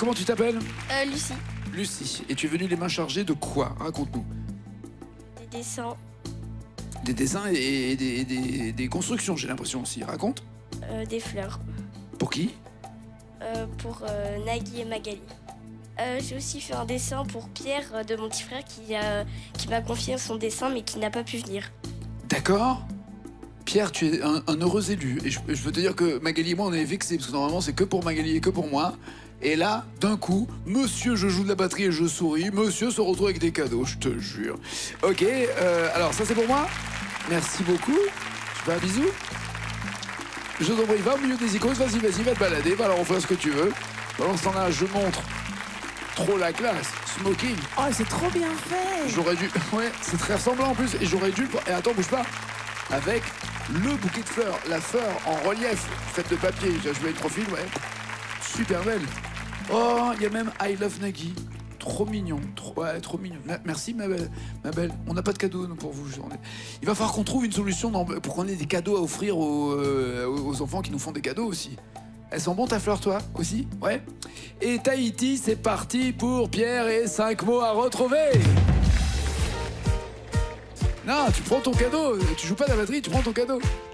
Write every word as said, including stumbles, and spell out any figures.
comment tu t'appelles? Euh, Lucie. Lucie. Et tu es venue les mains chargées de quoi? Raconte-nous. Des dessins. Des dessins et des, des, des constructions, j'ai l'impression aussi. Raconte. Euh, des fleurs. Pour qui? Euh, pour euh, Nagui et Magali. Euh, J'ai aussi fait un dessin pour Pierre, euh, de mon petit frère, qui, a, qui m'a confié son dessin, mais qui n'a pas pu venir. D'accord. Pierre, tu es un, un heureux élu. Et je, je veux te dire que Magali et moi, on est vexés, parce que normalement, c'est que pour Magali et que pour moi. Et là, d'un coup, monsieur, je joue de la batterie et je souris. Monsieur se retrouve avec des cadeaux, je te jure. Ok, euh, alors ça, c'est pour moi. Merci beaucoup. Tu veux un bisou? Je t'en prie, va au milieu des icônes. Vas-y, vas-y, va te balader. Va alors, on fait ce que tu veux. Pendant ce temps-là, je montre trop la classe. Smoking. Oh, c'est trop bien fait. J'aurais dû... Ouais, c'est très ressemblant en plus. Et j'aurais dû... Et attends, bouge pas. Avec le bouquet de fleurs, la fleur en relief, faite de papier. J'ai joué le profil, ouais. Super belle. Oh, il y a même I Love Nagui. Trop mignon. Trop, ouais, trop mignon. Merci, ma belle. Ma belle. On n'a pas de cadeaux, nous, pour vous. Il va falloir qu'on trouve une solution dans... pour qu'on ait des cadeaux à offrir aux... Euh, aux enfants qui nous font des cadeaux aussi. Elles sont bonnes ta fleur, toi, aussi? Ouais. Et Tahiti, c'est parti pour Pierre et cinq mots à retrouver. Non, tu prends ton cadeau. Tu joues pas de la batterie, tu prends ton cadeau.